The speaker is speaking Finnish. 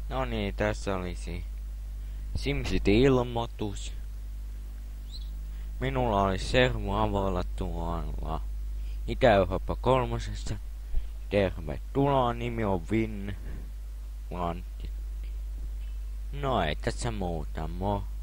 No niin, tässä olisi SimCity-ilmoitus. Minulla oli servu avoilla tuolla Itä-Eurooppa kolmosessa. Tervetuloa, nimi on Vin Lantti. No ei tässä muuta,